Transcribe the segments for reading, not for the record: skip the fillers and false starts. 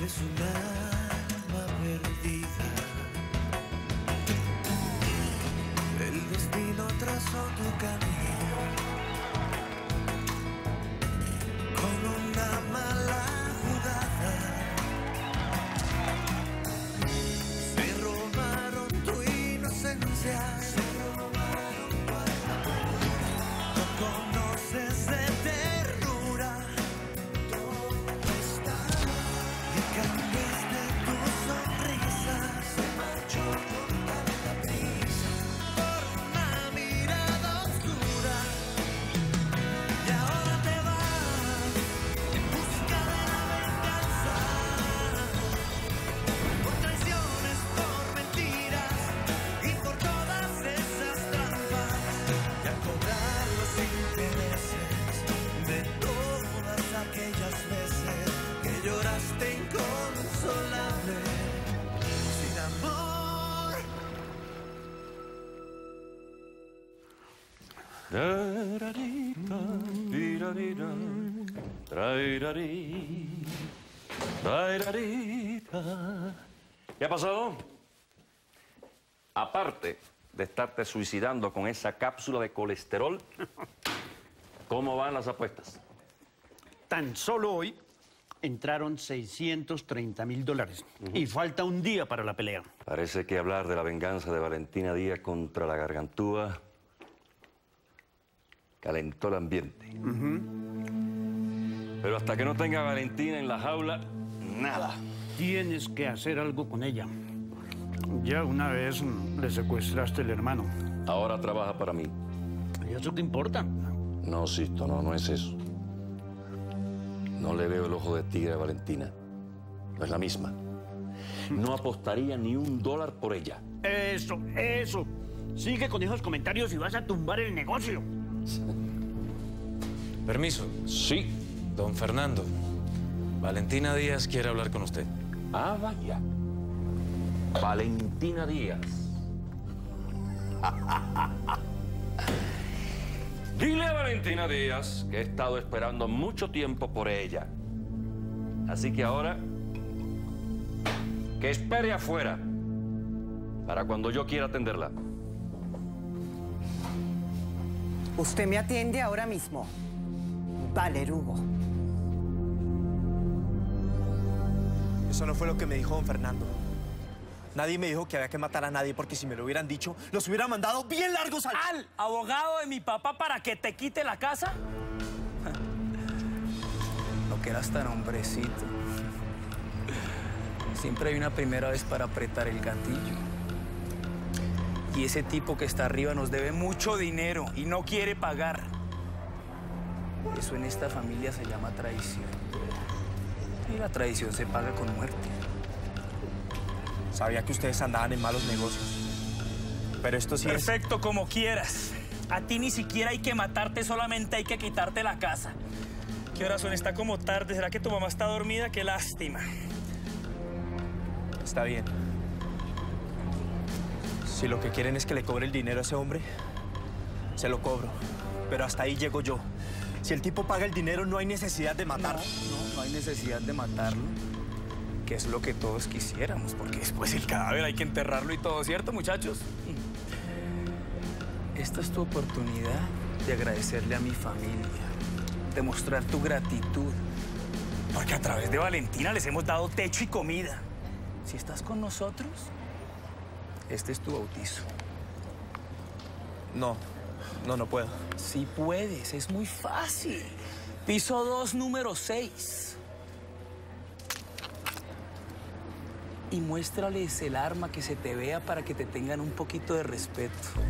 Eres un alma perdida. El destino trazó tu camino con una mala jugada. Se robaron tu inocencia. Se robaron tu alma. No conoces de ternura. ¿Dónde está? Y cambiaste tu sonrisa. Se marchó con tanta prisa por una mirada oscura. Y ahora te vas en busca de la venganza. Por traiciones, por mentiras y por todas esas trampas. Y a cobrar los intereses de todas aquellas veces que lloraste inconsolable, sin amor. Tararita, tirarira, trairarí, trairarita. ¿Qué ha pasado? Aparte de estarte suicidando con esa cápsula de colesterol, ¿cómo van las apuestas? Tan solo hoy entraron $630.000 y falta un día para la pelea. Parece que hablar de la venganza de Valentina Díaz contra la Gargantúa calentó el ambiente. Pero hasta que no tenga a Valentina en la jaula, nada. Tienes que hacer algo con ella. Ya una vez le secuestraste el hermano. Ahora trabaja para mí. ¿Y eso te importa? No, Sisto, no es eso. No le veo el ojo de tigre a Valentina. No es la misma. No apostaría ni $1 por ella. Eso. Sigue con esos comentarios y vas a tumbar el negocio. Permiso. Sí. Don Fernando, Valentina Díaz quiere hablar con usted. Ah, vaya. Valentina Díaz. Dile a Valentina Díaz que he estado esperando mucho tiempo por ella. Así que ahora, que espere afuera para cuando yo quiera atenderla. Usted me atiende ahora mismo. Valerugo. Eso no fue lo que me dijo don Fernando. Nadie me dijo que había que matar a nadie porque si me lo hubieran dicho, los hubiera mandado bien largos ¿Al abogado de mi papá para que te quite la casa? No que eras tan hombrecito. Siempre hay una primera vez para apretar el gatillo. Y ese tipo que está arriba nos debe mucho dinero y no quiere pagar. Eso en esta familia se llama traición. Y la traición se paga con muerte. Sabía que ustedes andaban en malos negocios. Pero esto sí es... Perfecto, como quieras. A ti ni siquiera hay que matarte, solamente hay que quitarte la casa. ¿Qué horas son? Está como tarde. ¿Será que tu mamá está dormida? Qué lástima. Está bien. Si lo que quieren es que le cobre el dinero a ese hombre, se lo cobro. Pero hasta ahí llego yo. Si el tipo paga el dinero, no hay necesidad de matarlo. No hay necesidad de matarlo. Que es lo que todos quisiéramos, porque después el cadáver hay que enterrarlo y todo, ¿cierto, muchachos? Esta es tu oportunidad de agradecerle a mi familia, de mostrar tu gratitud. Porque a través de Valentina les hemos dado techo y comida. Si estás con nosotros, este es tu bautizo. No puedo. Sí puedes, es muy fácil. Piso 2, número 6. Y muéstrales el arma, que se te vea para que te tengan un poquito de respeto.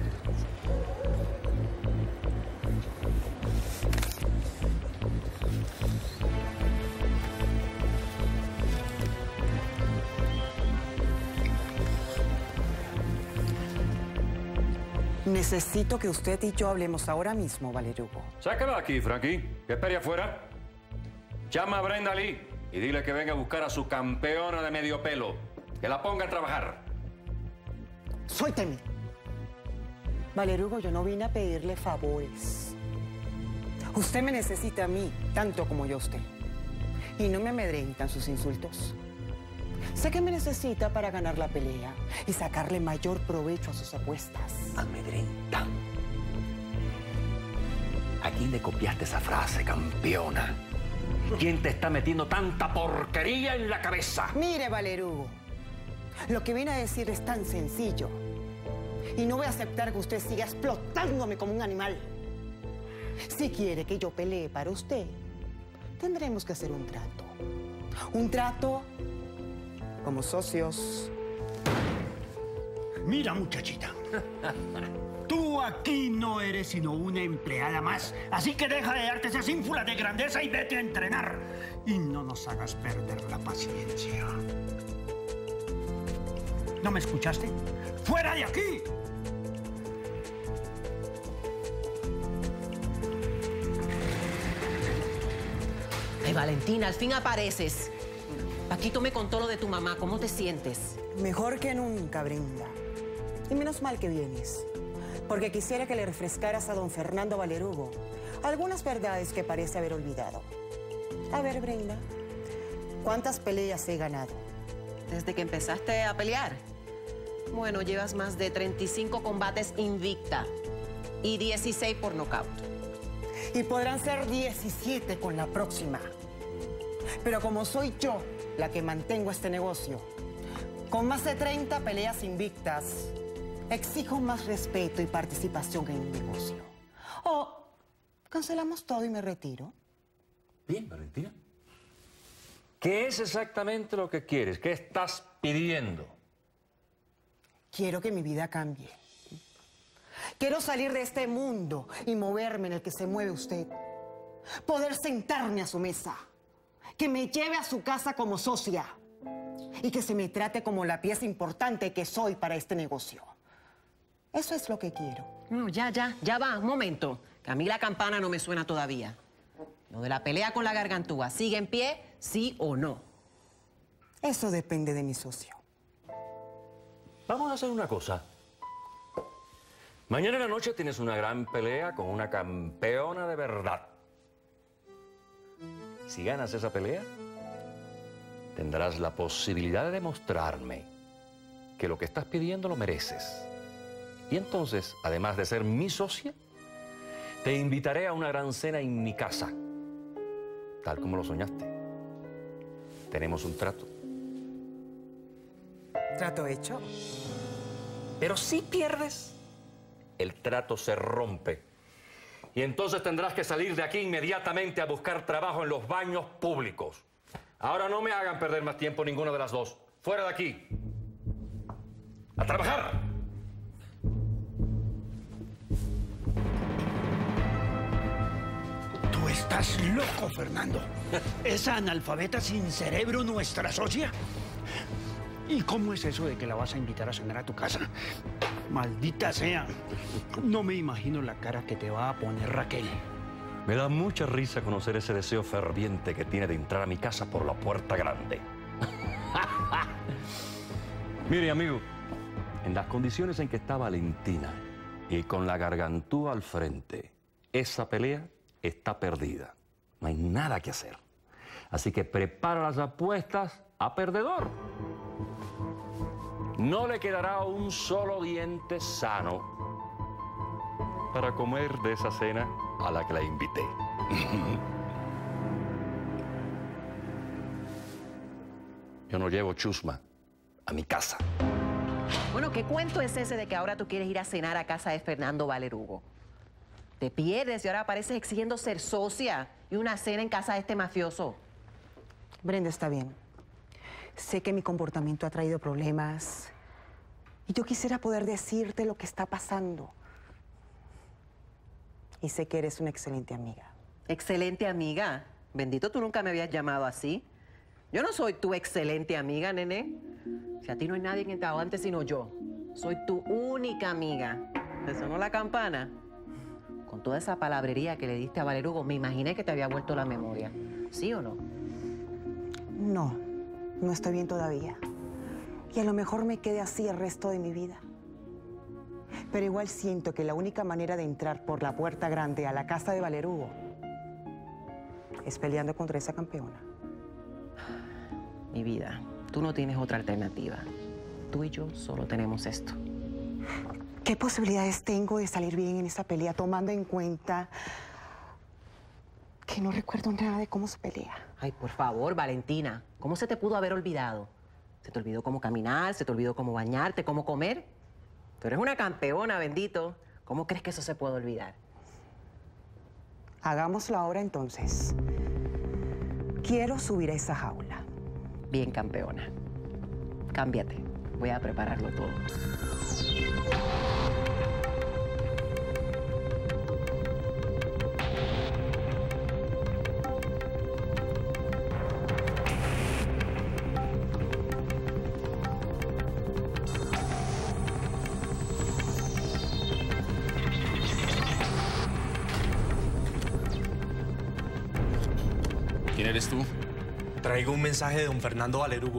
Necesito que usted y yo hablemos ahora mismo, Valerugo. Sácala de aquí, Frankie. Que espere afuera. Llama a Brenda Lee y dile que venga a buscar a su campeona de medio pelo. Que la ponga a trabajar. Suélteme. Valerugo, yo no vine a pedirle favores. Usted me necesita a mí, tanto como yo a usted. Y no me amedrentan sus insultos. Sé que me necesita para ganar la pelea y sacarle mayor provecho a sus apuestas. Amedrenta. ¿A quién le copiaste esa frase, campeona? ¿Quién te está metiendo tanta porquería en la cabeza? Mire, Valerugo, lo que viene a decir es tan sencillo. Y no voy a aceptar que usted siga explotándome como un animal. Si quiere que yo pelee para usted, tendremos que hacer un trato. Un trato como socios. Mira, muchachita. Tú aquí no eres sino una empleada más. Así que deja de darte esas ínfulas de grandeza y vete a entrenar. Y no nos hagas perder la paciencia. ¿No me escuchaste? ¡Fuera de aquí! Ay, Valentina, al fin apareces. Paquito me contó lo de tu mamá. ¿Cómo te sientes? Mejor que nunca, Brenda. Y menos mal que vienes. Porque quisiera que le refrescaras a don Fernando Valerugo algunas verdades que parece haber olvidado. A ver, Brenda, ¿cuántas peleas he ganado? Desde que empezaste a pelear. Bueno, llevas más de 35 combates invicta y 16 por nocaut. Y podrán ser 17 con la próxima. Pero como soy yo la que mantengo este negocio, con más de 30 peleas invictas, exijo más respeto y participación en el negocio. O cancelamos todo y me retiro. Bien, Valentina. ¿Qué es exactamente lo que quieres? ¿Qué estás pidiendo? Quiero que mi vida cambie. Quiero salir de este mundo y moverme en el que se mueve usted. Poder sentarme a su mesa. Que me lleve a su casa como socia. Y que se me trate como la pieza importante que soy para este negocio. Eso es lo que quiero. No, ya va, un momento. Que a mí la campana no me suena todavía. Lo de la pelea con la gargantúa, ¿sigue en pie, sí o no? Eso depende de mi socio. Vamos a hacer una cosa. Mañana en la noche tienes una gran pelea con una campeona de verdad. Si ganas esa pelea, tendrás la posibilidad de demostrarme que lo que estás pidiendo lo mereces. Y entonces, además de ser mi socia, te invitaré a una gran cena en mi casa, tal como lo soñaste. Tenemos un trato. ¿Trato hecho? Pero si pierdes, el trato se rompe. Y entonces tendrás que salir de aquí inmediatamente a buscar trabajo en los baños públicos. Ahora no me hagan perder más tiempo ninguna de las dos. ¡Fuera de aquí! ¡A trabajar! Tú estás loco, Fernando. ¿Esa analfabeta sin cerebro nuestra socia? ¿Y cómo es eso de que la vas a invitar a cenar a tu casa? Maldita sea. No me imagino la cara que te va a poner Raquel. Me da mucha risa conocer ese deseo ferviente que tiene de entrar a mi casa por la puerta grande. Mire, amigo, en las condiciones en que está Valentina y con la gargantúa al frente, esa pelea está perdida. No hay nada que hacer. Así que prepara las apuestas a perdedor. No le quedará un solo diente sano para comer de esa cena a la que la invité. Yo no llevo chusma a mi casa. Bueno, ¿qué cuento es ese de que ahora tú quieres ir a cenar a casa de Fernando Valerugo? Te pierdes y ahora apareces exigiendo ser socia y una cena en casa de este mafioso. Brenda, está bien. Sé que mi comportamiento ha traído problemas y yo quisiera poder decirte lo que está pasando. Y sé que eres una excelente amiga. Excelente amiga. Bendito, tú nunca me habías llamado así. Yo no soy tu excelente amiga, nene. Si a ti no hay nadie que te aguante sino yo. Soy tu única amiga. ¿Te sonó la campana? Con toda esa palabrería que le diste a Valerugo, me imaginé que te había vuelto la memoria. ¿Sí o no? No, no estoy bien todavía. Y a lo mejor me quede así el resto de mi vida. Pero igual siento que la única manera de entrar por la puerta grande a la casa de Valerugo es peleando contra esa campeona. Mi vida, Tú no tienes otra alternativa. Tú y yo solo tenemos esto. ¿Qué posibilidades tengo de salir bien en esa pelea, tomando en cuenta que no recuerdo nada de cómo se pelea? Ay, por favor, Valentina. ¿Cómo se te pudo haber olvidado? ¿Se te olvidó cómo caminar? ¿Se te olvidó cómo bañarte? ¿Cómo comer? Tú eres una campeona, bendito. ¿Cómo crees que eso se puede olvidar? Hagámoslo ahora entonces. Quiero subir a esa jaula. Bien, campeona. Cámbiate. Voy a prepararlo todo. ¿Quién eres tú? Traigo un mensaje de don Fernando Valerugo.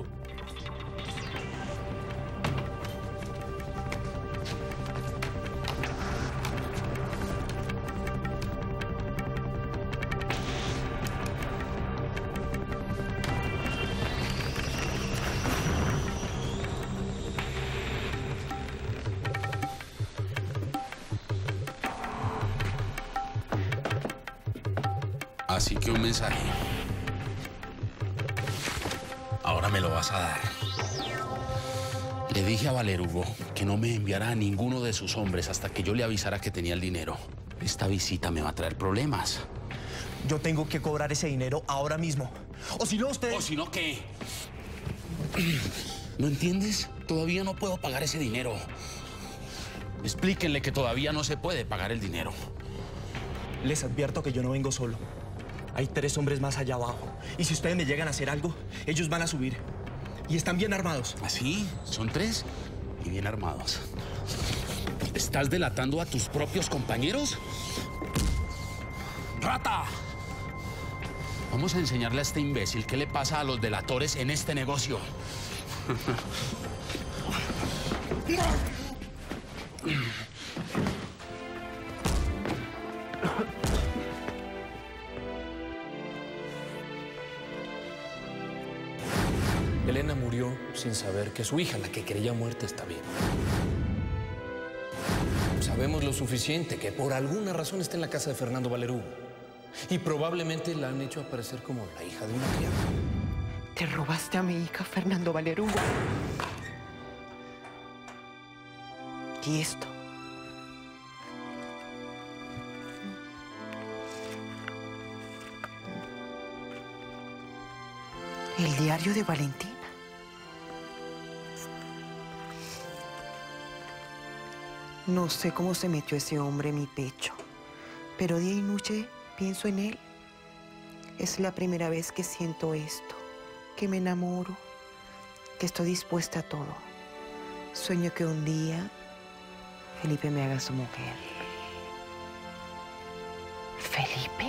Así que un mensaje. Ahora me lo vas a dar. Le dije a Valerugo que no me enviara a ninguno de sus hombres hasta que yo le avisara que tenía el dinero. Esta visita me va a traer problemas. Yo tengo que cobrar ese dinero ahora mismo. O si no, usted... ¿O si no qué? ¿No entiendes? Todavía no puedo pagar ese dinero. Explíquenle que todavía no se puede pagar el dinero. Les advierto que yo no vengo solo. Hay 3 hombres más allá abajo. Y si ustedes me llegan a hacer algo, ellos van a subir. Y están bien armados. ¿Así? ¿Son 3? Y bien armados. ¿Estás delatando a tus propios compañeros? ¡Rata! Vamos a enseñarle a este imbécil qué le pasa a los delatores en este negocio. Elena murió sin saber que su hija, la que creía muerta, está viva. Sabemos lo suficiente que por alguna razón está en la casa de Fernando Valerugo. Y probablemente la han hecho aparecer como la hija de una criada. Te robaste a mi hija, Fernando Valerugo. ¿Y esto? El diario de Valentina. No sé cómo se metió ese hombre en mi pecho, pero día y noche pienso en él. Es la primera vez que siento esto, que me enamoro, que estoy dispuesta a todo. Sueño que un día Felipe me haga su mujer. ¿Felipe?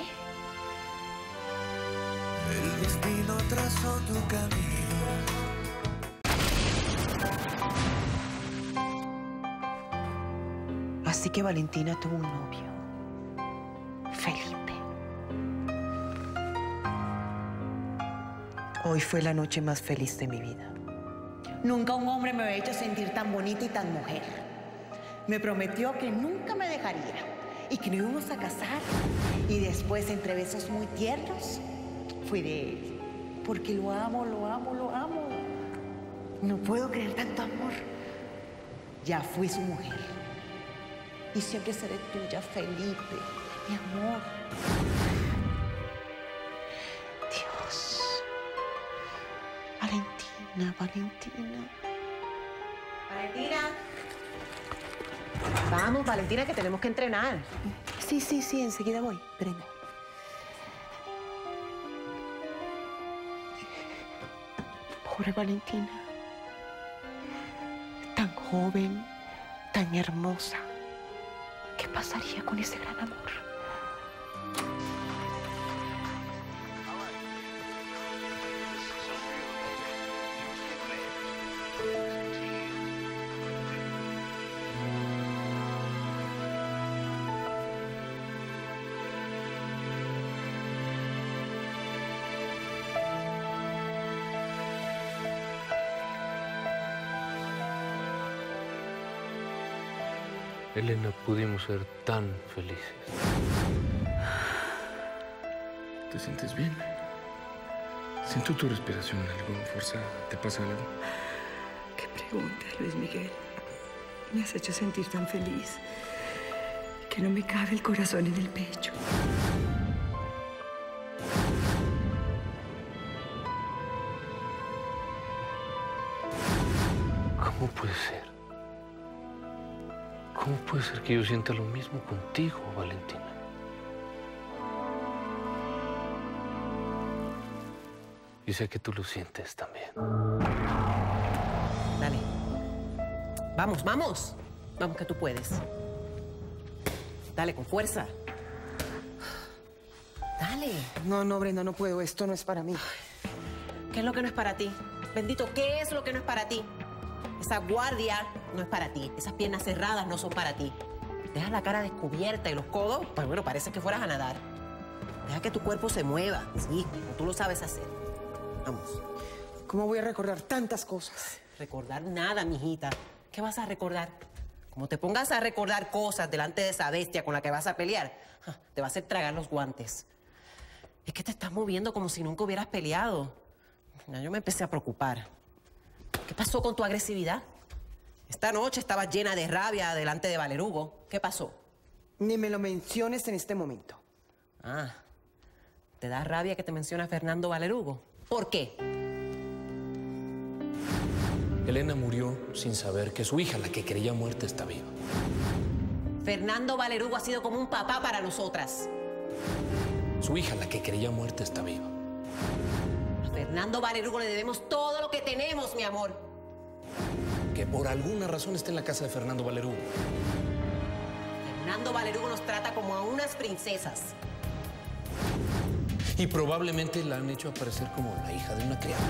El destino trazó tu camino. Así que Valentina tuvo un novio, Felipe. Hoy fue la noche más feliz de mi vida. Nunca un hombre me había hecho sentir tan bonita y tan mujer. Me prometió que nunca me dejaría y que nos íbamos a casar. Y después, entre besos muy tiernos, fui de él. Porque lo amo, lo amo, lo amo. No puedo creer tanto amor. Ya fui su mujer. Y siempre seré tuya, Felipe, mi amor. Dios. Valentina, Valentina. Valentina. Vamos, Valentina, que tenemos que entrenar. Sí, enseguida voy. Espérenme. Pobre Valentina. Tan joven, tan hermosa. ¿Qué pasaría con ese gran amor? Elena, pudimos ser tan felices. ¿Te sientes bien? Siento tu respiración algo forzada. ¿Te pasa algo? ¿Qué pregunta, Luis Miguel? Me has hecho sentir tan feliz que no me cabe el corazón en el pecho. ¿Cómo puede ser? ¿Cómo puede ser que yo sienta lo mismo contigo, Valentina? Y sé que tú lo sientes también. Dale. Vamos, vamos. Vamos, que tú puedes. Dale, con fuerza. Dale. No, Brenda, no puedo. Esto no es para mí. ¿Qué es lo que no es para ti? Bendito, ¿qué es lo que no es para ti? Esa guardia no es para ti. Esas piernas cerradas no son para ti. Deja la cara descubierta y los codos, pues bueno, parece que fueras a nadar. Deja que tu cuerpo se mueva, sí, como tú lo sabes hacer. Vamos. ¿Cómo voy a recordar tantas cosas? Recordar nada, mijita. ¿Qué vas a recordar? Como te pongas a recordar cosas delante de esa bestia con la que vas a pelear, te va a hacer tragar los guantes. Es que te estás moviendo como si nunca hubieras peleado. Ya yo me empecé a preocupar. ¿Qué pasó con tu agresividad? Esta noche estabas llena de rabia delante de Valerugo. ¿Qué pasó? Ni me lo menciones en este momento. Ah, ¿te da rabia que te menciona Fernando Valerugo? ¿Por qué? Elena murió sin saber que su hija, la que creía muerta, está viva. Fernando Valerugo ha sido como un papá para nosotras. Su hija, la que creía muerta, está viva. A Fernando Valerugo le debemos todo lo que tenemos, mi amor. Que por alguna razón está en la casa de Fernando Valerugo. Fernando Valerugo nos trata como a unas princesas. Y probablemente la han hecho aparecer como la hija de una criada.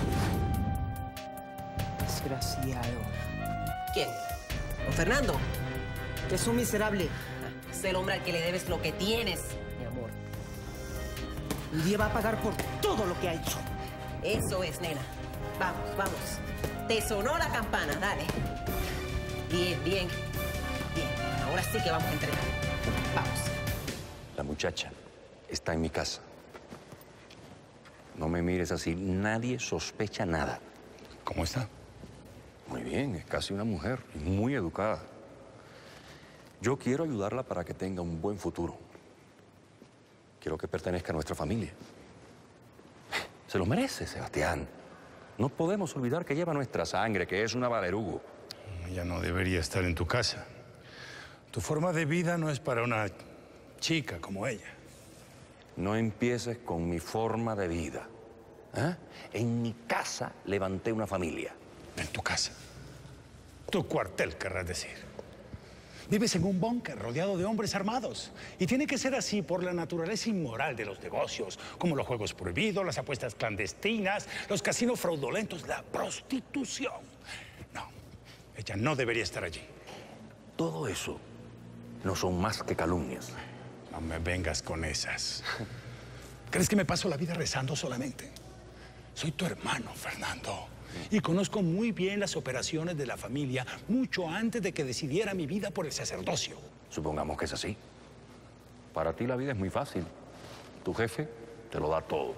Desgraciado. ¿Quién? ¿Don Fernando? Que es un miserable. Es el hombre al que le debes lo que tienes, mi amor. Un día va a pagar por todo lo que ha hecho. Eso es, nena. Vamos, vamos. Te sonó la campana, dale. Bien, bien. Bien, ahora sí que vamos a entrenar. Vamos. La muchacha está en mi casa. No me mires así, nadie sospecha nada. ¿Cómo está? Muy bien, es casi una mujer y muy educada. Yo quiero ayudarla para que tenga un buen futuro. Quiero que pertenezca a nuestra familia. Se lo merece, Sebastián. No podemos olvidar que lleva nuestra sangre, que es una Valerugo. Ella no debería estar en tu casa. Tu forma de vida no es para una chica como ella. No empieces con mi forma de vida. ¿Eh? En mi casa levanté una familia. En tu casa. Tu cuartel, querrás decir. Vives en un búnker rodeado de hombres armados. Y tiene que ser así por la naturaleza inmoral de los negocios, como los juegos prohibidos, las apuestas clandestinas, los casinos fraudulentos, la prostitución. No, ella no debería estar allí. Todo eso no son más que calumnias. No me vengas con esas. ¿Crees que me paso la vida rezando solamente? Soy tu hermano, Fernando. Y conozco muy bien las operaciones de la familia mucho antes de que decidiera mi vida por el sacerdocio. Supongamos que es así. Para ti la vida es muy fácil. Tu jefe te lo da todo.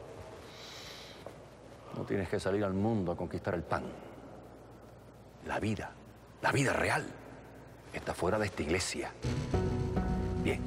No tienes que salir al mundo a conquistar el pan. La vida real, está fuera de esta iglesia. Bien.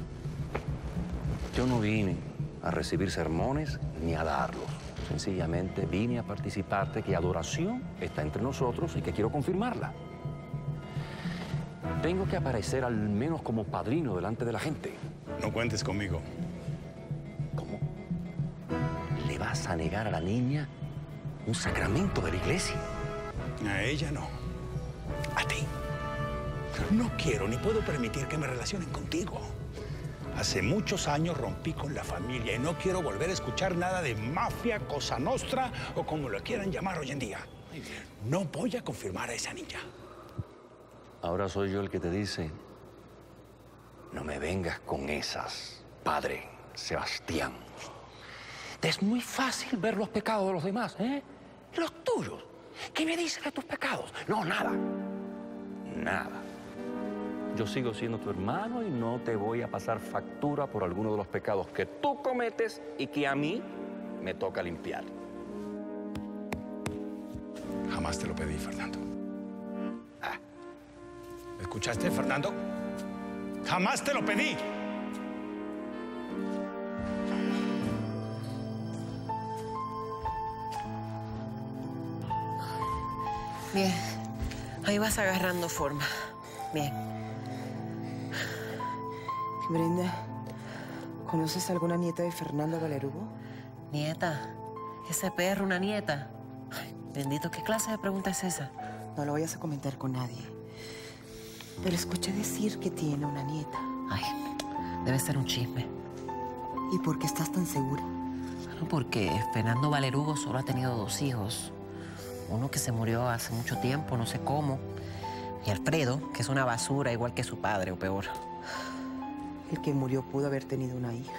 Yo no vine a recibir sermones ni a darlos. Sencillamente vine a participarte que adoración está entre nosotros y que quiero confirmarla. Tengo que aparecer al menos como padrino delante de la gente. No cuentes conmigo. ¿Cómo? ¿Le vas a negar a la niña un sacramento de la iglesia? A ella no. A ti. No quiero ni puedo permitir que me relacionen contigo. Hace muchos años rompí con la familia y no quiero volver a escuchar nada de mafia, cosa nostra o como lo quieran llamar hoy en día. No voy a confirmar a esa niña. Ahora soy yo el que te dice, no me vengas con esas, padre Sebastián. Te es muy fácil ver los pecados de los demás, ¿eh? ¿Y los tuyos? ¿Qué me dices de tus pecados? No, nada. Nada. yo sigo siendo tu hermano y no te voy a pasar factura por alguno de los pecados que tú cometes y que a mí me toca limpiar. Jamás te lo pedí, Fernando. ¿Me escuchaste, Fernando? Jamás te lo pedí. Bien, ahí vas agarrando forma. Bien. Brenda, ¿conoces alguna nieta de Fernando Valerugo? Nieta, ese perro, una nieta. Ay, bendito, ¿qué clase de pregunta es esa? No lo vayas a comentar con nadie. Pero escuché decir que tiene una nieta. Ay, debe ser un chisme. ¿Y por qué estás tan segura? Bueno, porque Fernando Valerugo solo ha tenido 2 hijos. Uno que se murió hace mucho tiempo, no sé cómo. Y Alfredo, que es una basura igual que su padre, o peor. El que murió pudo haber tenido una hija.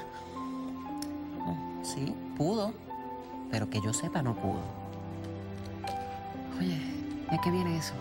Sí, pudo. Pero que yo sepa, no pudo. Oye, ¿de qué viene eso?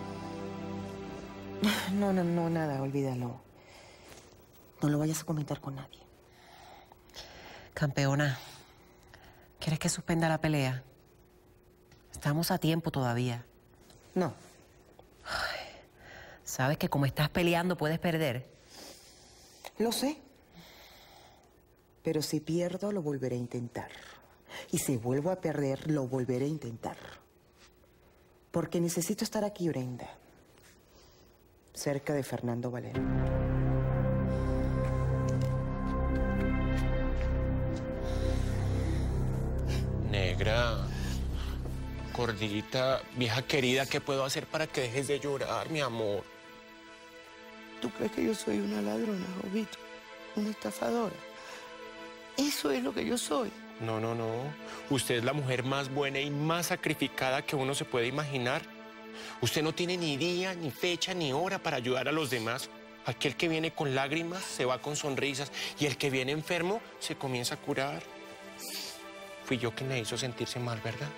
No, nada, olvídalo. No lo vayas a comentar con nadie. Campeona, ¿quieres que suspenda la pelea? Estamos a tiempo todavía. No. Ay, ¿sabes que como estás peleando puedes perder? Lo sé. Pero si pierdo, lo volveré a intentar. Y si vuelvo a perder, lo volveré a intentar. Porque necesito estar aquí, Brenda. Cerca de Fernando Valero. Negra, gordita, vieja querida, ¿qué puedo hacer para que dejes de llorar, mi amor? ¿Tú crees que yo soy una ladrona, Jovito? ¿Una estafadora? Eso es lo que yo soy. No. Usted es la mujer más buena y más sacrificada que uno se puede imaginar. Usted no tiene ni día, ni fecha, ni hora para ayudar a los demás. Aquel que viene con lágrimas se va con sonrisas y el que viene enfermo se comienza a curar. Fui yo quien le hizo sentirse mal, ¿verdad?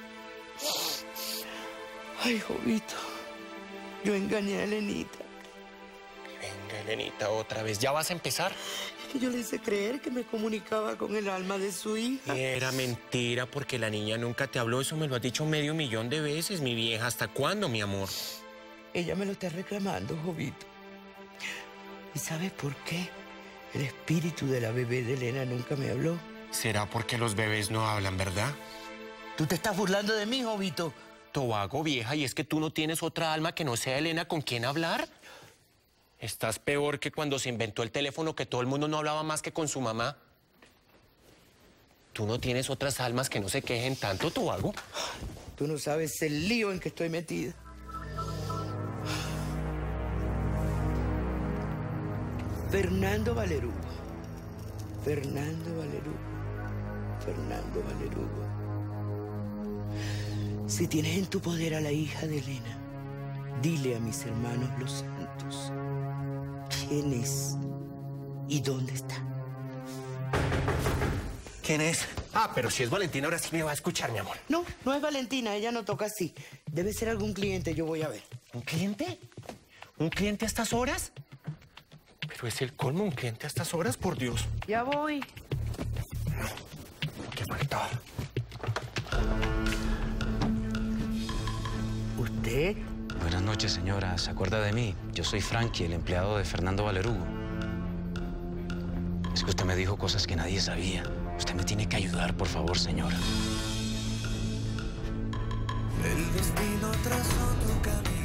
Ay, Jovito, yo engañé a Elenita. Venga, Elenita, otra vez. ¿Ya vas a empezar? Es que yo le hice creer que me comunicaba con el alma de su hija. Y era mentira porque la niña nunca te habló. Eso me lo has dicho 1.000.000 de veces, mi vieja. ¿Hasta cuándo, mi amor? Ella me lo está reclamando, Jovito. ¿Y sabes por qué? El espíritu de la bebé de Elena nunca me habló. ¿Será porque los bebés no hablan, verdad? ¿Tú te estás burlando de mí, Jovito? Tobago, vieja, ¿y es que tú no tienes otra alma que no sea Elena con quien hablar? Estás peor que cuando se inventó el teléfono, que todo el mundo no hablaba más que con su mamá. ¿Tú no tienes otras almas que no se quejen tanto, Tobago? Tú no sabes el lío en que estoy metida. Fernando Valerugo. Fernando Valerugo. Si tienes en tu poder a la hija de Elena, dile a mis hermanos los santos quién es y dónde está. ¿Quién es? Ah, pero si es Valentina, ahora sí me va a escuchar, mi amor. No es Valentina, ella no toca así. Debe ser algún cliente, yo voy a ver. ¿Un cliente? ¿Un cliente a estas horas? Pero es el colmo, un cliente a estas horas, por Dios. Ya voy. ¿Qué faltaba? ¿Usted? Buenas noches, señora. ¿Se acuerda de mí? Yo soy Frankie, el empleado de Fernando Valerugo. Es que usted me dijo cosas que nadie sabía. Usted me tiene que ayudar, por favor, señora. El destino trazó tu camino.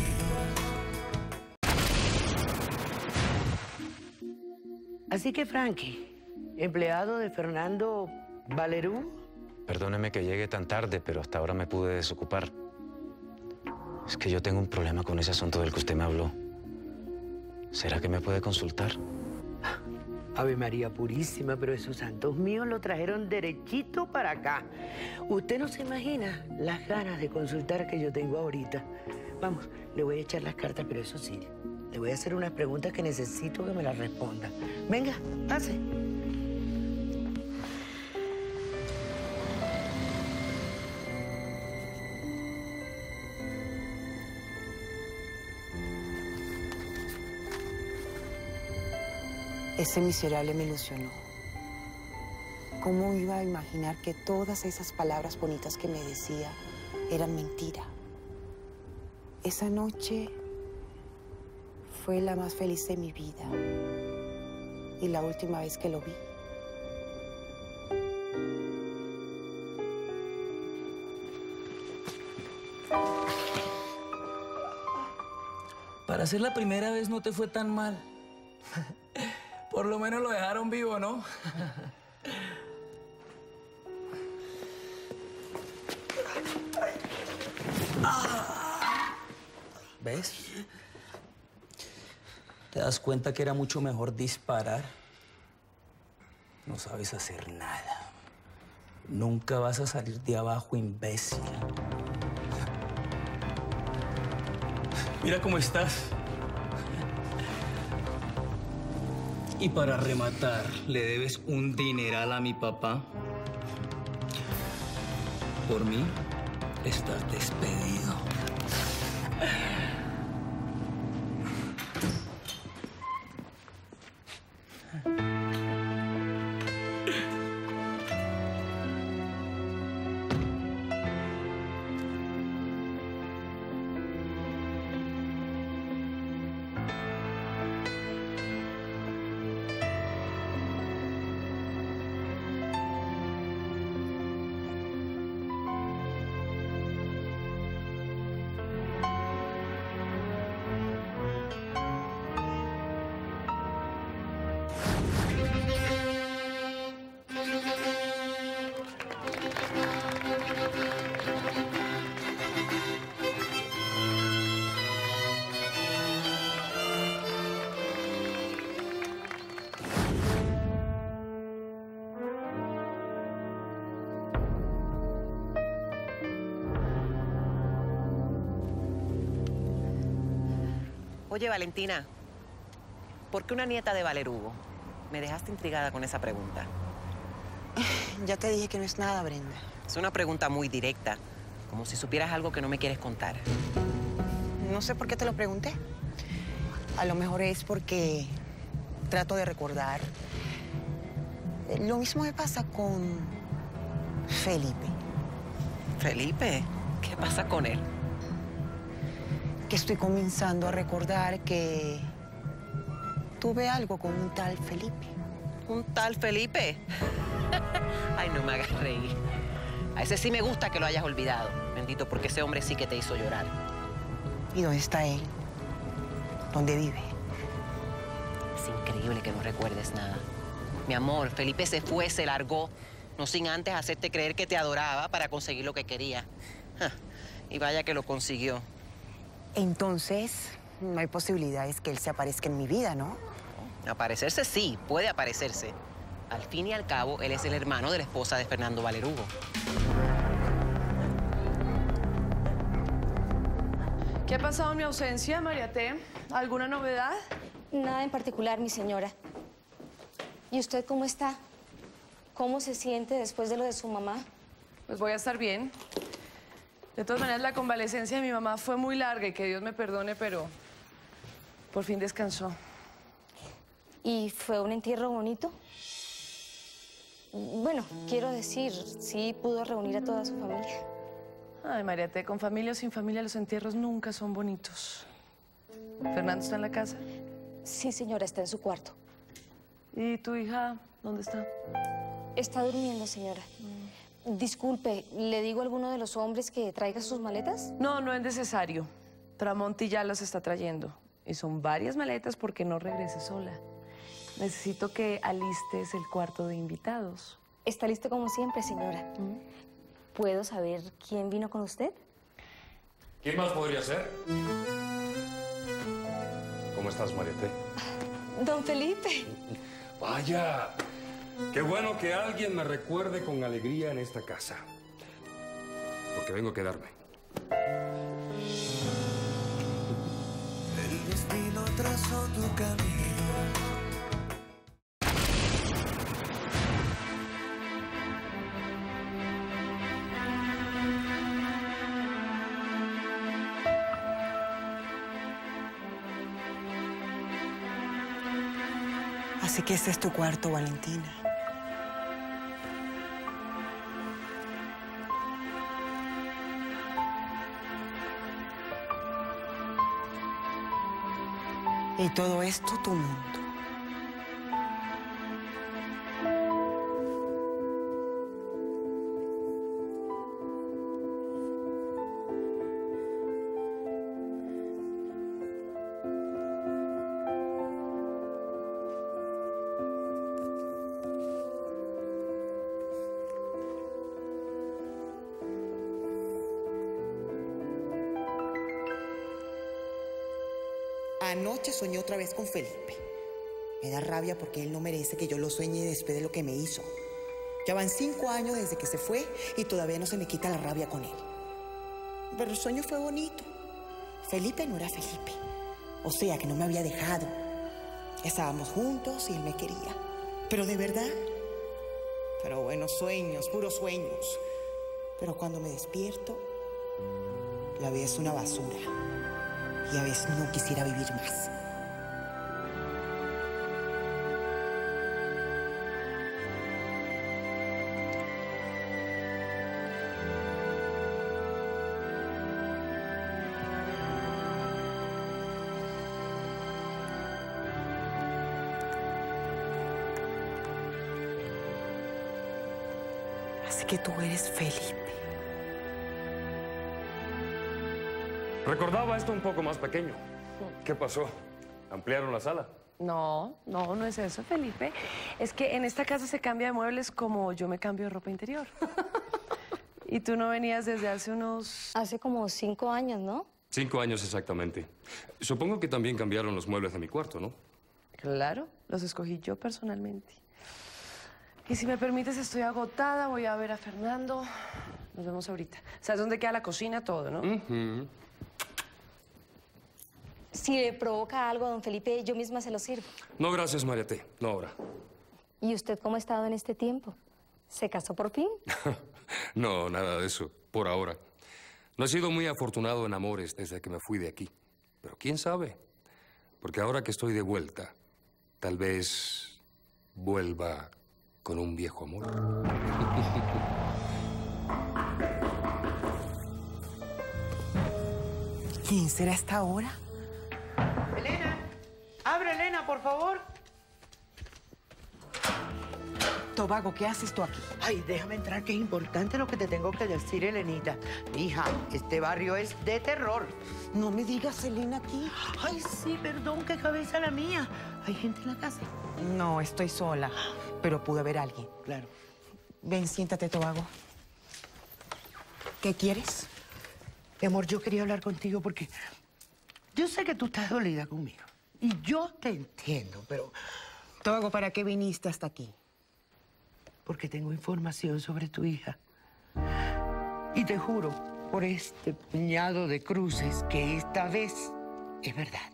Así que, Frankie, empleado de Fernando Valerugo. Perdóneme que llegue tan tarde, pero hasta ahora me pude desocupar. Es que yo tengo un problema con ese asunto del que usted me habló. ¿Será que me puede consultar? Ave María Purísima, pero esos santos míos lo trajeron derechito para acá. Usted no se imagina las ganas de consultar que yo tengo ahorita. Vamos, le voy a echar las cartas, pero eso sí, le voy a hacer unas preguntas que necesito que me las responda. Venga, pase. Ese miserable me ilusionó. ¿Cómo iba a imaginar que todas esas palabras bonitas que me decía eran mentira? Esa noche fue la más feliz de mi vida y la última vez que lo vi. Para ser la primera vez no te fue tan mal. Por lo menos lo dejaron vivo, ¿no? ¿Ves? ¿Te das cuenta que era mucho mejor disparar? No sabes hacer nada. Nunca vas a salir de abajo, imbécil. Mira cómo estás. Y para rematar, le debes un dineral a mi papá. Por mí, estás despedido. Oye, Valentina, ¿por qué una nieta de Valerugo? Me dejaste intrigada con esa pregunta. Ya te dije que no es nada, Brenda. Es una pregunta muy directa, como si supieras algo que no me quieres contar. No sé por qué te lo pregunté. A lo mejor es porque trato de recordar. Lo mismo me pasa con Felipe. ¿Felipe? ¿Qué pasa con él? Que estoy comenzando a recordar que tuve algo con un tal Felipe. ¿Un tal Felipe? Ay, no me hagas reír. A ese sí me gusta que lo hayas olvidado. Bendito, porque ese hombre sí que te hizo llorar. ¿Y dónde está él? ¿Dónde vive? Es increíble que no recuerdes nada. Mi amor, Felipe se fue, se largó, no sin antes hacerte creer que te adoraba para conseguir lo que quería. Y vaya que lo consiguió. Entonces, no hay posibilidades que él se aparezca en mi vida, ¿no? Aparecerse sí, puede aparecerse. Al fin y al cabo, él es el hermano de la esposa de Fernando Valerugo. ¿Qué ha pasado en mi ausencia, María T? ¿Alguna novedad? Nada en particular, mi señora. ¿Y usted cómo está? ¿Cómo se siente después de lo de su mamá? Pues voy a estar bien. De todas maneras, la convalecencia de mi mamá fue muy larga y que Dios me perdone, pero por fin descansó. ¿Y fue un entierro bonito? Bueno, quiero decir, sí pudo reunir a toda su familia. Ay, María T, con familia o sin familia, los entierros nunca son bonitos. ¿Fernando está en la casa? Sí, señora, está en su cuarto. ¿Y tu hija dónde está? Está durmiendo, señora. Disculpe, ¿le digo a alguno de los hombres que traiga sus maletas? No, no es necesario. Tramonti ya las está trayendo. Y son varias maletas porque no regrese sola. Necesito que alistes el cuarto de invitados. Está listo como siempre, señora. ¿Puedo saber quién vino con usted? ¿Quién más podría ser? ¿Cómo estás, Mariette? Don Felipe. Vaya, qué bueno que alguien me recuerde con alegría en esta casa. Porque vengo a quedarme. El destino trazó tu camino. Así que este es tu cuarto, Valentina. Y todo esto tu mundo. Anoche soñé otra vez con Felipe. Me da rabia porque él no merece que yo lo sueñe después de lo que me hizo. Ya van 5 años desde que se fue y todavía no se me quita la rabia con él. Pero el sueño fue bonito. Felipe no era Felipe. O sea, que no me había dejado. Estábamos juntos y él me quería. Pero de verdad. Pero bueno, sueños, puros sueños. Pero cuando me despierto, la vida es una basura. Y a veces no quisiera vivir más. Así que tú eres Felipe. Recordaba esto un poco más pequeño. ¿Qué pasó? ¿Ampliaron la sala? No es eso, Felipe. Es que en esta casa se cambia de muebles como yo me cambio de ropa interior. Y tú no venías desde hace unos... Hace como 5 años, ¿no? 5 años exactamente. Supongo que también cambiaron los muebles de mi cuarto, ¿no? Claro, los escogí yo personalmente. Y si me permites, estoy agotada, voy a ver a Fernando. Nos vemos ahorita. ¿Sabes dónde queda la cocina? Todo, ¿no? Si le provoca algo a don Felipe, yo misma se lo sirvo. No, gracias, María T. No ahora. ¿Y usted cómo ha estado en este tiempo? ¿Se casó por fin? No, nada de eso, por ahora. No he sido muy afortunado en amores desde que me fui de aquí. Pero quién sabe, porque ahora que estoy de vuelta, tal vez vuelva con un viejo amor. ¿Quién será a esta hora? Elena, abre, Elena, por favor. Tobago, ¿qué haces tú aquí? Ay, déjame entrar, que es importante lo que te tengo que decir, Elenita. Hija, este barrio es de terror. No me digas, Elena, aquí. Ay, sí, perdón, qué cabeza la mía. ¿Hay gente en la casa? No, estoy sola, pero pude ver a alguien. Claro. Ven, siéntate, Tobago. ¿Qué quieres? Mi amor, yo quería hablar contigo porque yo sé que tú estás dolida conmigo. Y yo te entiendo, pero... Tobago, ¿para qué viniste hasta aquí? Porque tengo información sobre tu hija. Y te juro, por este puñado de cruces, que esta vez es verdad.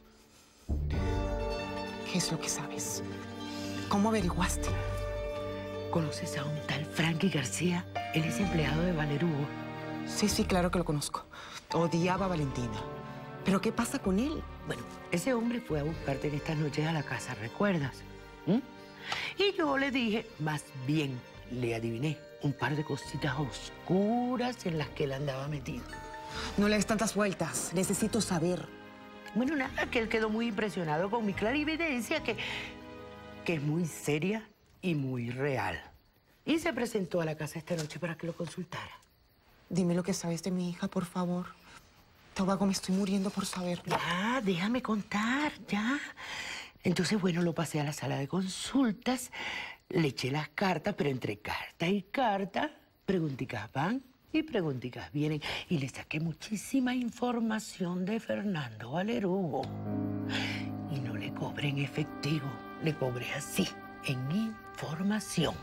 ¿Qué es lo que sabes? ¿Cómo averiguaste? ¿Conoces a un tal Frankie García? Él es empleado de Valerugo. Sí, claro que lo conozco. Odiaba a Valentina. ¿Pero qué pasa con él? Bueno, ese hombre fue a buscarte en estas noches a la casa, ¿recuerdas? Y yo le dije, más bien le adiviné un par de cositas oscuras en las que él andaba metido. No le des tantas vueltas. Necesito saber. Bueno, nada, que él quedó muy impresionado con mi clarividencia, que es muy seria y muy real. Y se presentó a la casa esta noche para que lo consultara. Dime lo que sabes de mi hija, por favor. Tobago, me estoy muriendo por saberlo. Ya, déjame contar, ya. Entonces, bueno, lo pasé a la sala de consultas, le eché las cartas, pero entre carta y carta, preguntitas van y preguntitas vienen. Y le saqué muchísima información de Fernando Valerugo. Y no le cobré en efectivo, le cobré así, en información.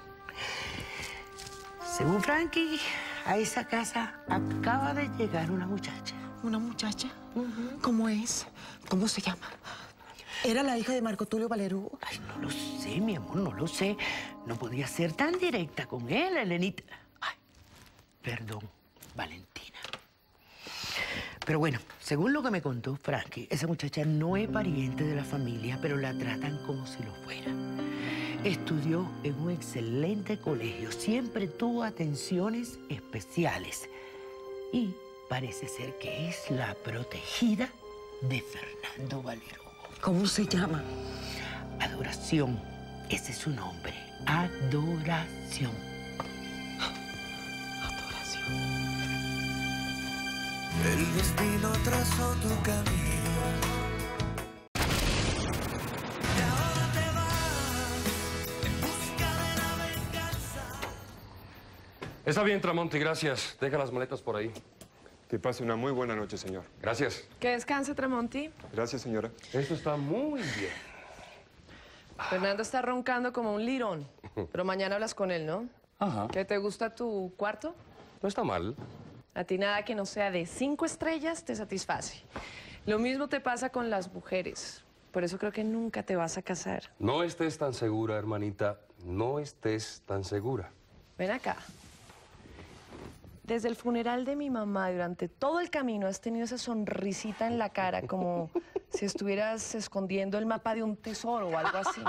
Según Frankie, a esa casa acaba de llegar una muchacha. ¿Una muchacha? ¿Cómo es? ¿Cómo se llama? ¿Era la hija de Marco Tulio Valerugo? Ay, no lo sé, mi amor, no lo sé. No podía ser tan directa con él, Elenita. Ay, perdón, Valentina. Pero bueno, según lo que me contó Frankie, esa muchacha no es pariente de la familia, pero la tratan como si lo fuera. Estudió en un excelente colegio, siempre tuvo atenciones especiales. Y parece ser que es la protegida de Fernando Valerugo. ¿Cómo se llama? Adoración. Ese es su nombre. Adoración. El destino trazó tu camino. Y ahora te vas en busca de la venganza. Está bien, Tramonti, gracias. Deja las maletas por ahí. Que pase una muy buena noche, señor. Gracias. Que descanse, Tramonti. Gracias, señora. Esto está muy bien. Fernando está roncando como un lirón. Pero mañana hablas con él, ¿no? Ajá. ¿Qué te gusta tu cuarto? No está mal. A ti nada que no sea de 5 estrellas te satisface. Lo mismo te pasa con las mujeres. Por eso creo que nunca te vas a casar. No estés tan segura, hermanita. No estés tan segura. Ven acá. Desde el funeral de mi mamá, durante todo el camino, has tenido esa sonrisita en la cara, como si estuvieras escondiendo el mapa de un tesoro o algo así.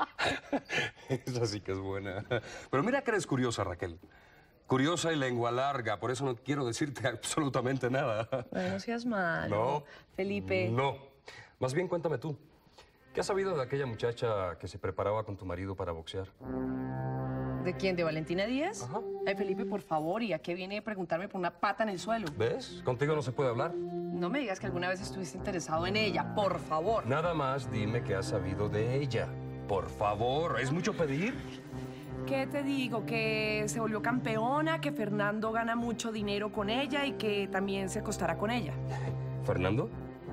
Esa sí que es buena. Pero mira que eres curiosa, Raquel. Curiosa y lengua larga, por eso no quiero decirte absolutamente nada. No seas malo. No. Felipe. No. Más bien cuéntame tú. ¿Qué has sabido de aquella muchacha que se preparaba con tu marido para boxear? ¿De quién? ¿De Valentina Díaz? Ajá. Ay, Felipe, por favor, ¿y a qué viene a preguntarme por una pata en el suelo? ¿Ves? Contigo no se puede hablar. No me digas que alguna vez estuviste interesado en ella, por favor. Nada más dime que has sabido de ella. Por favor, ¿es mucho pedir? ¿Qué te digo? Que se volvió campeona, que Fernando gana mucho dinero con ella y que también se acostará con ella. ¿Fernando?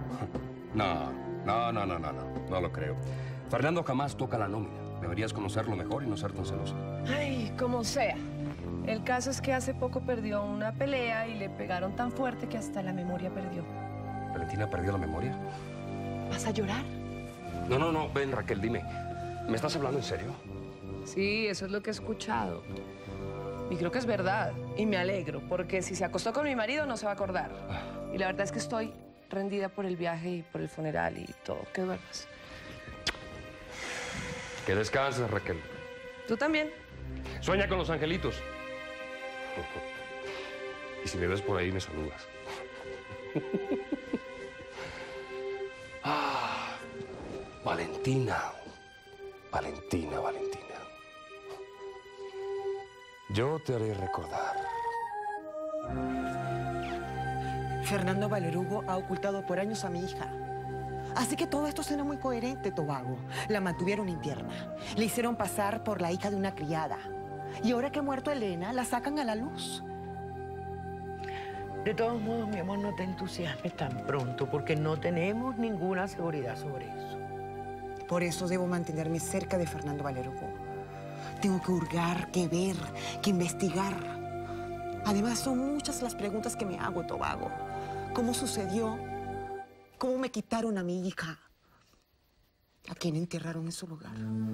No lo creo. Fernando jamás toca la nómina. Deberías conocerlo mejor y no ser tan celosa. Ay, como sea. El caso es que hace poco perdió una pelea y le pegaron tan fuerte que hasta la memoria perdió. ¿Valentina perdió la memoria? ¿Vas a llorar? No, ven, Raquel, dime. ¿Me estás hablando en serio? Sí, eso es lo que he escuchado. Y creo que es verdad. Y me alegro, porque si se acostó con mi marido no se va a acordar. Y la verdad es que estoy rendida por el viaje y por el funeral y todo. Que duermas. Que descanses, Raquel. ¿Tú también? Sueña con los angelitos. Y si me ves por ahí, me saludas. Valentina. Valentina. Yo te haré recordar. Fernando Valerugo ha ocultado por años a mi hija. Así que todo esto suena muy coherente, Tobago. La mantuvieron interna. Le hicieron pasar por la hija de una criada. Y ahora que ha muerto Elena, la sacan a la luz. De todos modos, mi amor, no te entusiasmes tan pronto, porque no tenemos ninguna seguridad sobre eso. Por eso debo mantenerme cerca de Fernando Valerugo. Tengo que hurgar, que ver, que investigar. Además, son muchas las preguntas que me hago, Tobago. ¿Cómo sucedió? ¿Cómo me quitaron a mi hija? ¿A quién enterraron en su lugar?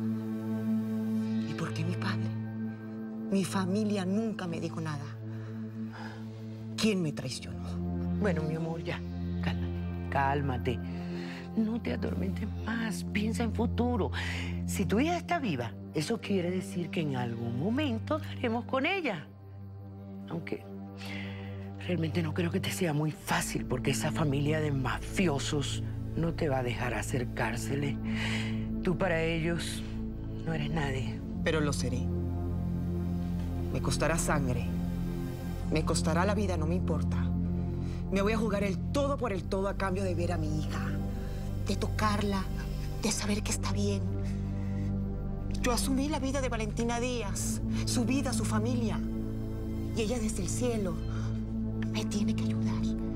¿Y por qué mi padre? Mi familia nunca me dijo nada. ¿Quién me traicionó? Bueno, mi amor, ya. Cálmate. No te atormentes más. Piensa en futuro. Si tu hija está viva, eso quiere decir que en algún momento daremos con ella. Aunque realmente no creo que te sea muy fácil, porque esa familia de mafiosos no te va a dejar acercársele. Tú para ellos no eres nadie. Pero lo seré. Me costará sangre. Me costará la vida, no me importa. Me voy a jugar el todo por el todo a cambio de ver a mi hija, de tocarla, de saber que está bien. Yo asumí la vida de Valentina Díaz, su vida, su familia. Y ella desde el cielo me tiene que ayudar.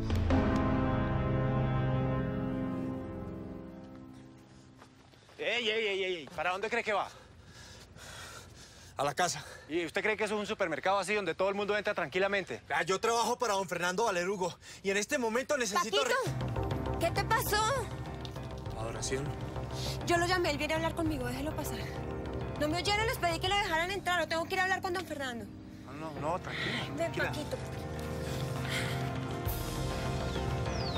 ¡Ey! ¿Para dónde cree que va? A la casa. ¿Y usted cree que eso es un supermercado así donde todo el mundo entra tranquilamente? Yo trabajo para don Fernando Valerugo y en este momento necesito... ¡Paquito! ¿Qué te pasó? Adoración. Yo lo llamé, él viene a hablar conmigo, déjelo pasar. No me oyeron, les pedí que lo dejaran entrar, o tengo que ir a hablar con don Fernando. No, tranquila. Ven, Paquito.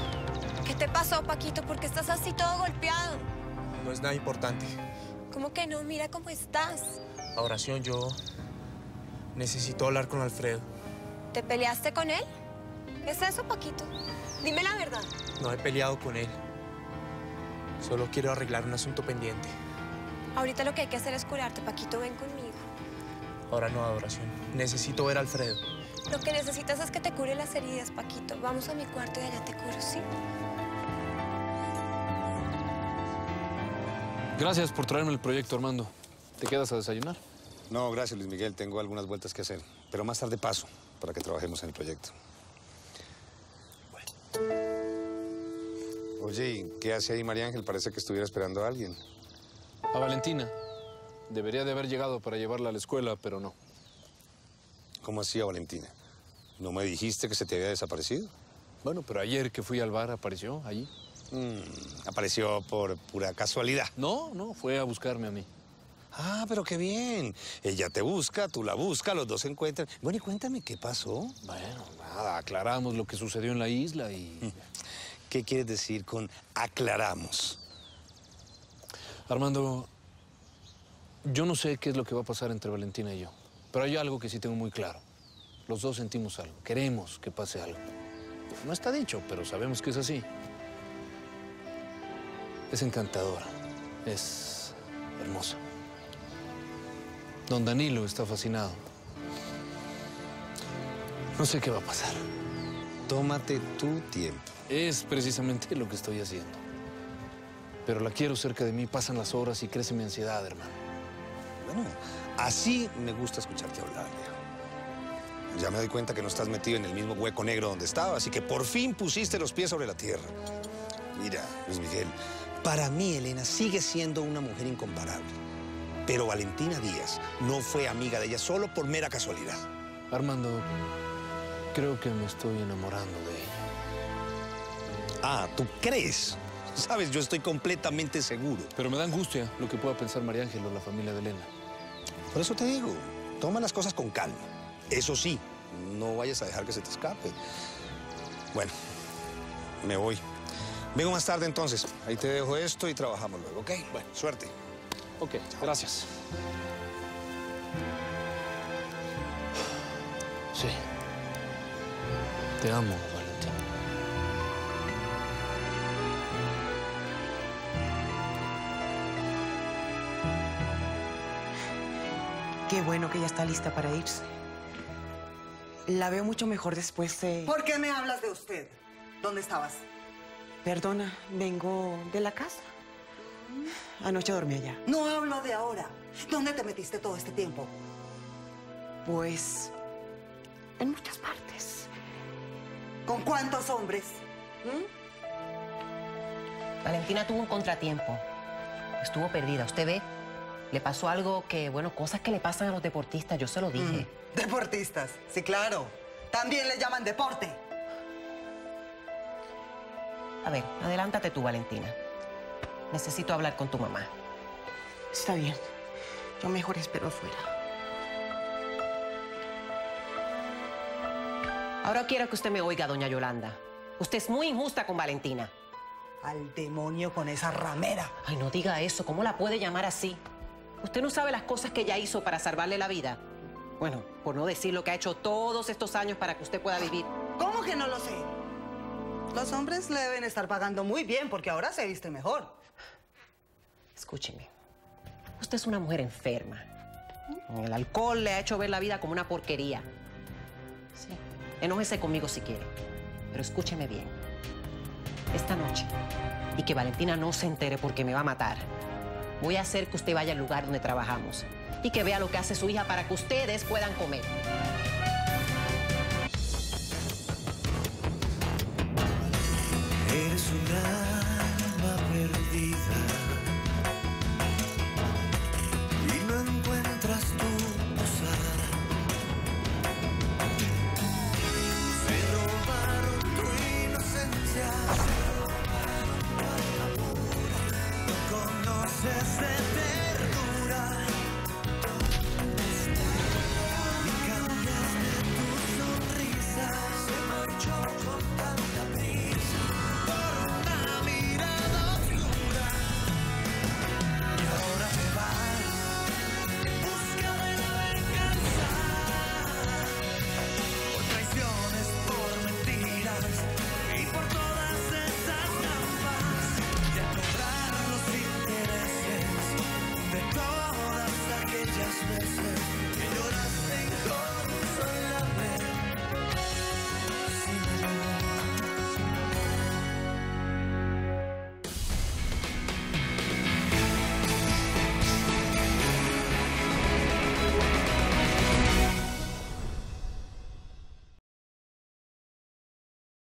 te pasó, Paquito? ¿Por qué estás así todo golpeado? No es nada importante. ¿Cómo que no? Mira cómo estás. Adoración, yo necesito hablar con Alfredo. ¿Te peleaste con él? ¿Qué es eso, Paquito? Dime la verdad. No he peleado con él. Solo quiero arreglar un asunto pendiente. Ahorita lo que hay que hacer es curarte, Paquito. Ven conmigo. Ahora no, Adoración. Necesito ver a Alfredo. Lo que necesitas es que te cure las heridas, Paquito. Vamos a mi cuarto y allá te curo, ¿sí? Gracias por traerme el proyecto, Armando. ¿Te quedas a desayunar? No, gracias, Luis Miguel. Tengo algunas vueltas que hacer. Pero más tarde paso para que trabajemos en el proyecto. Oye, ¿y qué hace ahí María Ángel? Parece que estuviera esperando a alguien. A Valentina. Debería de haber llegado para llevarla a la escuela, pero no. ¿Cómo así a Valentina? ¿No me dijiste que se te había desaparecido? Bueno, pero ayer que fui al bar apareció allí. Apareció por pura casualidad. No, fue a buscarme a mí. Ah, pero qué bien. Ella te busca, tú la buscas, los dos se encuentran. Bueno, y cuéntame, ¿qué pasó? Bueno, nada, aclaramos lo que sucedió en la isla y... ¿Qué quieres decir con aclaramos? Armando, yo no sé qué es lo que va a pasar entre Valentina y yo, pero hay algo que sí tengo muy claro. Los dos sentimos algo, queremos que pase algo. No está dicho, pero sabemos que es así. Es encantadora, es hermosa. Don Danilo está fascinado. No sé qué va a pasar. Tómate tu tiempo. Es precisamente lo que estoy haciendo. Pero la quiero cerca de mí, pasan las horas y crece mi ansiedad, hermano. Bueno, así me gusta escucharte hablar, Leo. Ya me doy cuenta que no estás metido en el mismo hueco negro donde estabas y que por fin pusiste los pies sobre la tierra. Mira, Luis Miguel, para mí Elena sigue siendo una mujer incomparable. Pero Valentina Díaz no fue amiga de ella solo por mera casualidad. Armando, creo que me estoy enamorando de ella. Ah, ¿tú crees? Sabes, yo estoy completamente seguro. Pero me da angustia lo que pueda pensar María Ángel o la familia de Elena. Por eso te digo, toma las cosas con calma. Eso sí, no vayas a dejar que se te escape. Bueno, me voy. Vengo más tarde entonces. Ahí te dejo esto y trabajamos luego, ¿ok? Bueno, suerte. Ok, gracias. Sí. Te amo, Valentina. Qué bueno que ya está lista para irse. La veo mucho mejor después de... ¿Por qué me hablas de usted? ¿Dónde estabas? Perdona, vengo de la casa. Anoche dormí allá. No hablo de ahora. ¿Dónde te metiste todo este tiempo? Pues... en muchas partes. ¿Con cuántos hombres? Valentina tuvo un contratiempo. Estuvo perdida, ¿usted ve? Le pasó algo que, bueno, cosas que le pasan a los deportistas, yo se lo dije. Deportistas, sí, claro. También le llaman deporte. A ver, adelántate tú, Valentina. Necesito hablar con tu mamá. Está bien. Yo mejor espero afuera. Ahora quiero que usted me oiga, doña Yolanda. Usted es muy injusta con Valentina. Al demonio con esa ramera. Ay, no diga eso. ¿Cómo la puede llamar así? ¿Usted no sabe las cosas que ella hizo para salvarle la vida? Bueno, por no decir lo que ha hecho todos estos años para que usted pueda vivir. ¿Cómo que no lo sé? Los hombres le deben estar pagando muy bien porque ahora se viste mejor. Escúcheme. Usted es una mujer enferma. El alcohol le ha hecho ver la vida como una porquería. Sí. Enójese conmigo si quiere. Pero escúcheme bien. Esta noche, y que Valentina no se entere porque me va a matar, voy a hacer que usted vaya al lugar donde trabajamos y que vea lo que hace su hija para que ustedes puedan comer.